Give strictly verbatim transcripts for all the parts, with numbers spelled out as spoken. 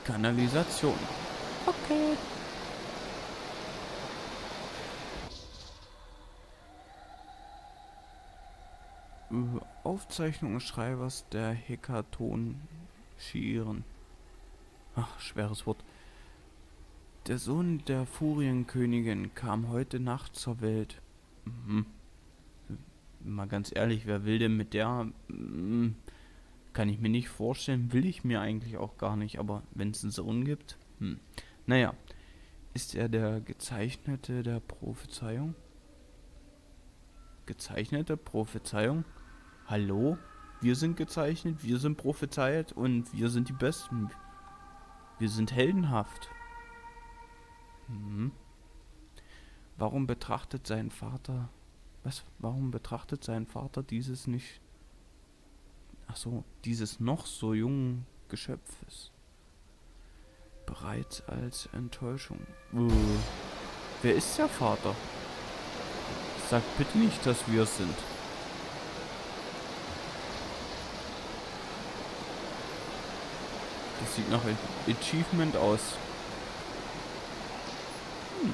Kanalisation. Okay. Aufzeichnung des Schreibers der Hekaton-Schieren. Ach, schweres Wort. Der Sohn der Furienkönigin kam heute Nacht zur Welt. Mhm. Mal ganz ehrlich, wer will denn mit der? Mhm. Kann ich mir nicht vorstellen, will ich mir eigentlich auch gar nicht, aber wenn es einen Sohn gibt, hm. Naja, ist er der Gezeichnete der Prophezeiung? Gezeichnete Prophezeiung? Hallo? Wir sind gezeichnet, wir sind prophezeit und wir sind die Besten. Wir sind heldenhaft. Hm. Warum betrachtet sein Vater... Was? Warum betrachtet sein Vater dieses nicht... Ach so, dieses noch so jungen Geschöpfes bereits als Enttäuschung. Uh, wer ist der Vater? Sagt bitte nicht, dass wir es sind. Das sieht nach Achievement aus. Hm.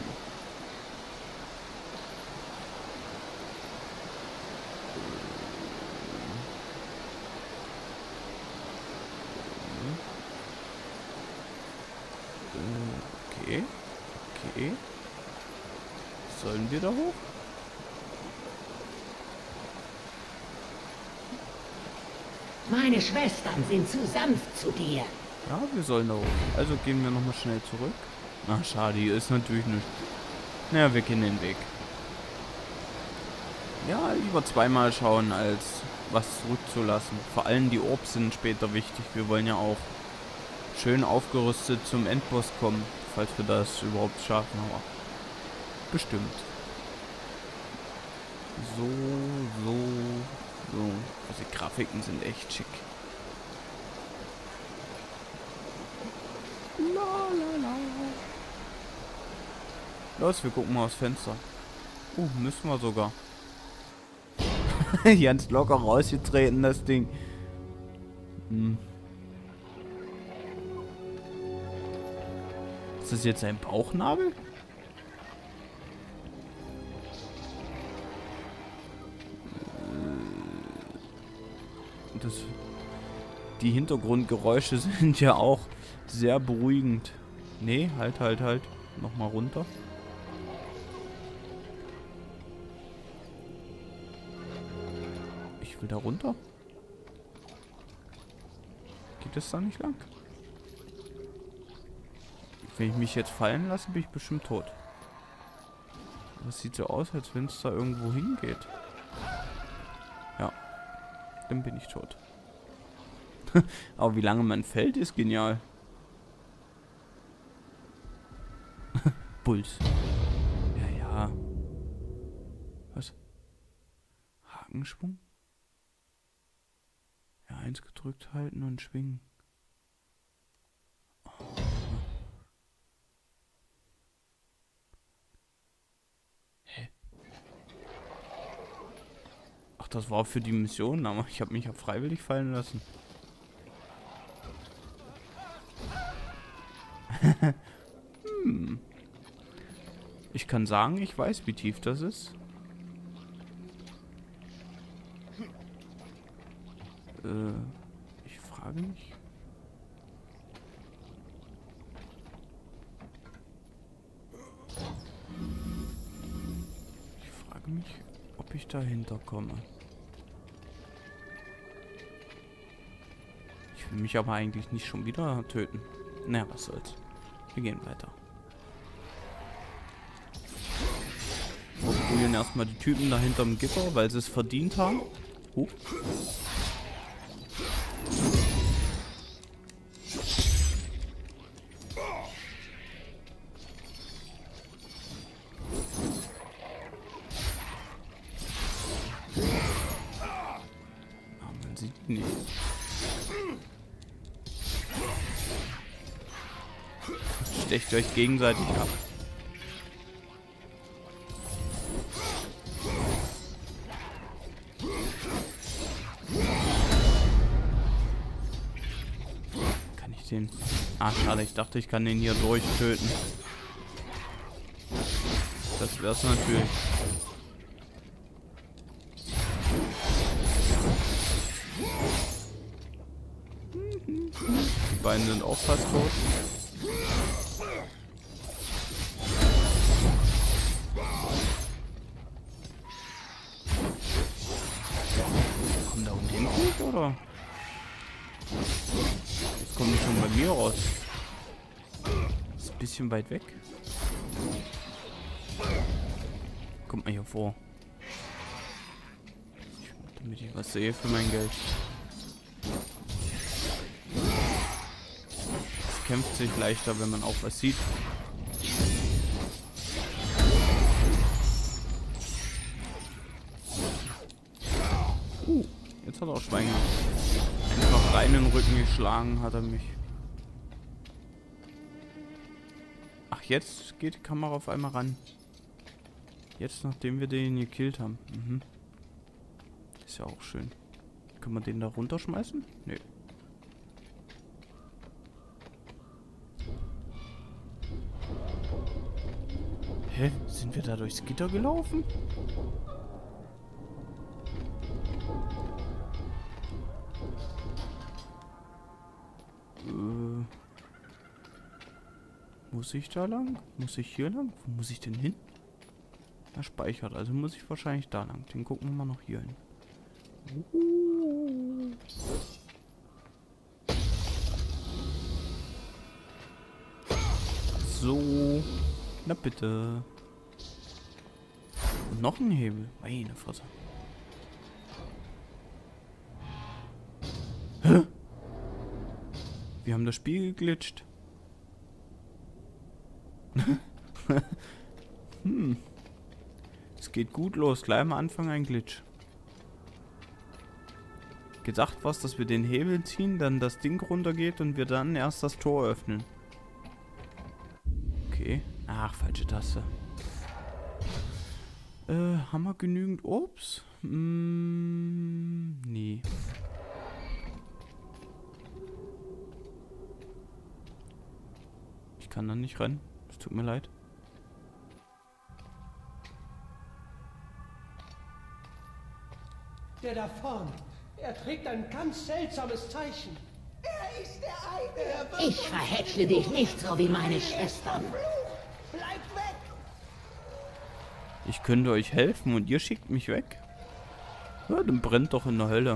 Okay. Okay. Sollen wir da hoch? Meine Schwestern sind zu sanft zu dir. Ja, wir sollen da hoch. Also gehen wir nochmal schnell zurück. Ach, schade, hier ist natürlich nicht. Naja, wir kennen den Weg. Ja, lieber zweimal schauen, als was zurückzulassen. Vor allem die Orbs sind später wichtig. Wir wollen ja auch schön aufgerüstet zum Endboss kommen, falls wir das überhaupt schaffen, aber bestimmt. So, so, so. Also die Grafiken sind echt schick. La, la, la. Los, wir gucken mal aufs Fenster. Uh, müssen wir sogar. Ganz locker rausgetreten, das Ding. Hm. Ist das jetzt ein Bauchnabel? Das, die Hintergrundgeräusche sind ja auch sehr beruhigend. Nee, halt, halt, halt. Nochmal runter. Ich will da runter. Geht es da nicht lang? Wenn ich mich jetzt fallen lasse, bin ich bestimmt tot. Das sieht so aus, als wenn es da irgendwo hingeht. Ja. Dann bin ich tot. Aber wie lange man fällt, ist genial. Puls. Ja, ja. Was? Hakenschwung? Ja, eins gedrückt halten und schwingen. Das war für die Mission, aber ich habe mich ja freiwillig fallen lassen. hm. Ich kann sagen, ich weiß, wie tief das ist. Äh, ich frage mich. Ich frage mich, ob ich dahinter komme. Ich will mich aber eigentlich nicht schon wieder töten. Naja, was soll's. Wir gehen weiter. Wir probieren erstmal die Typen da hinterm Gitter, weil sie es verdient haben. Huh. Ah, man sieht ihn nicht. Stecht euch gegenseitig ab. Kann ich den... Ah, schade, ich dachte, ich kann den hier durchtöten. Das wär's natürlich. Die beiden sind auch fast tot. Kommt da unten hin, oder? Jetzt kommt schon bei mir raus. Ist ein bisschen weit weg. Kommt mal hier vor. Damit ich was sehe für mein Geld. Es kämpft sich leichter, wenn man auch was sieht. Uh, jetzt hat er auch Schwein gehabt. Einfach rein in den Rücken geschlagen hat er mich. Ach, jetzt geht die Kamera auf einmal ran. Jetzt, nachdem wir den gekillt haben. Mhm. Ist ja auch schön. Können wir den da runterschmeißen? Nö. Hä? Sind wir da durchs Gitter gelaufen? Äh. Muss ich da lang? Muss ich hier lang? Wo muss ich denn hin? Er speichert, also muss ich wahrscheinlich da lang. Den gucken wir mal noch hier hin. Uh. So. Na bitte. Und noch ein Hebel. Meine Fresse. Hä? Wir haben das Spiel geglitscht. hm. Es geht gut los. Gleich am Anfang ein Glitch. Gedacht was, dass wir den Hebel ziehen, dann das Ding runtergeht und wir dann erst das Tor öffnen. Okay. Ach, falsche Taste. Äh, haben wir genügend Obst? Mm, nee. Ich kann da nicht rennen. Es tut mir leid. Der da vorne, er trägt ein ganz seltsames Zeichen. Er ist der eine. Er Ich verhätsche dich nicht so wie meine Schwestern. Bleib weg. Ich könnte euch helfen und ihr schickt mich weg? Ja, dann brennt doch in der Hölle.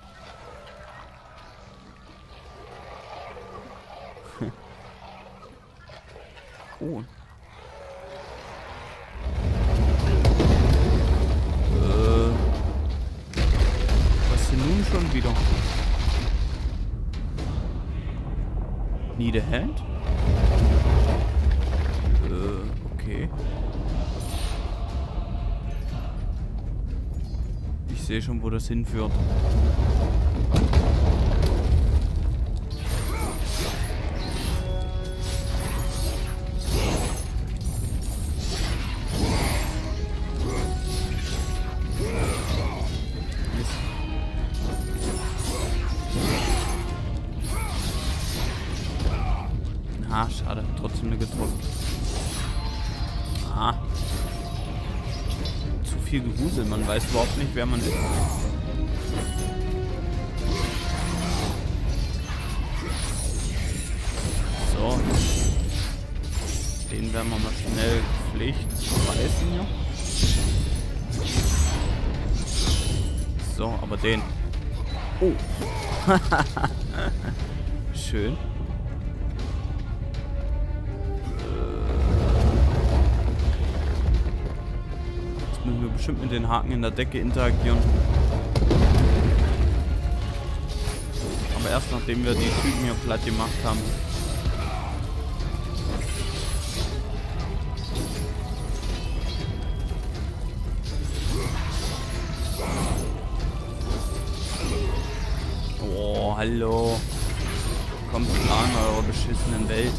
Oh. Äh. Was denn nun schon wieder? Need a hand? Äh, okay. Ich sehe schon, wo das hinführt. Ah, schade. Trotzdem eine getroffen. Ah. Zu viel Gewusel. Man weiß überhaupt nicht, wer man ist. So. Den werden wir mal schnell Pflicht reißen hier. So, aber den. Oh. Schön. Müssen wir bestimmt mit den Haken in der Decke interagieren. Aber erst nachdem wir die Typen hier platt gemacht haben. Oh, hallo. Kommt klar in eurer beschissenen Welt.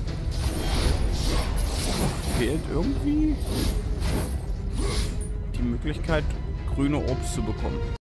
Fehlt irgendwie die Möglichkeit, grüne Obst zu bekommen.